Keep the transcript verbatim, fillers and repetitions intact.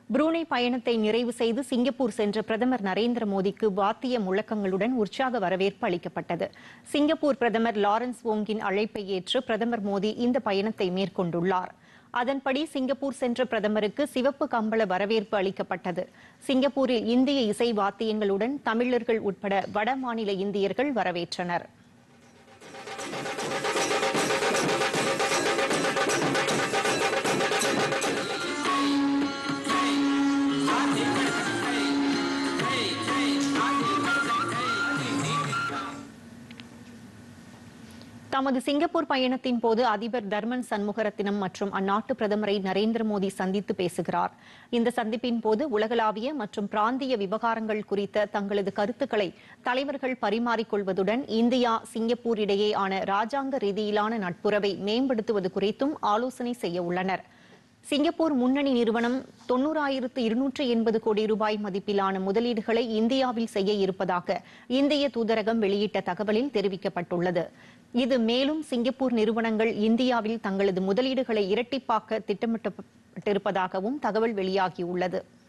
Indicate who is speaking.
Speaker 1: புரூனே பயணத்தை நிறைவு செய்து சிங்கப்பூர் சென்ற பிரதமர் நரேந்திர மோடிக்கு வாத்திய முழக்கங்களுடன் உற்சாக வரவேற்பு அளிக்கப்பட்டது. சிங்கப்பூர் பிரதமர் லாரன்ஸ் வோங்கின் அழைப்பை ஏற்று பிரதமர் மோடி இந்த பயணத்தை மேற்கொண்டுள்ளார். அதன்படி சிங்கப்பூர் சென்ற பிரதமருக்கு சிவப்பு கம்பள வரவேற்பு அளிக்கப்பட்டது. சிங்கப்பூரில் இந்திய இசை வாத்தியங்களுடன் தமிழர்கள் உட்பட வட மாநில இந்தியர்கள் வரவேற்றனர். தமது சிங்கப்பூர் பயணத்தின் போது அதிபர் தர்மன் சண்முகரத்தினம் மற்றும் அந்நாட்டு பிரதமரை நரேந்திர மோடி சந்தித்து பேசுகிறார். இந்த சந்திப்பின் போது உலகளாவிய மற்றும் பிராந்திய விவகாரங்கள் குறித்த தங்களது கருத்துக்களை தலைவர்கள் பரிமாறிக்கொள்வதுடன் இந்தியா சிங்கப்பூர் இடையேயான ராஜாங்க ரீதியிலான நட்புறவை மேம்படுத்துவது குறித்தும் ஆலோசனை செய்ய உள்ளனர். சிங்கப்பூர் முன்னணி நிறுவனம் தொன்னூறாயிரத்து இருநூற்று எண்பது கோடி ரூபாய் மதிப்பிலான முதலீடுகளை இந்தியாவில் செய்ய இருப்பதாக இந்திய தூதரகம் வெளியிட்ட தகவலில் தெரிவிக்கப்பட்டுள்ளது. இது மேலும் சிங்கப்பூர் நிறுவனங்கள் இந்தியாவில் தங்களது முதலீடுகளை இரட்டிப்பாக்க திட்டமிட்டிருப்பதாகவும் தகவல் வெளியாகியுள்ளது.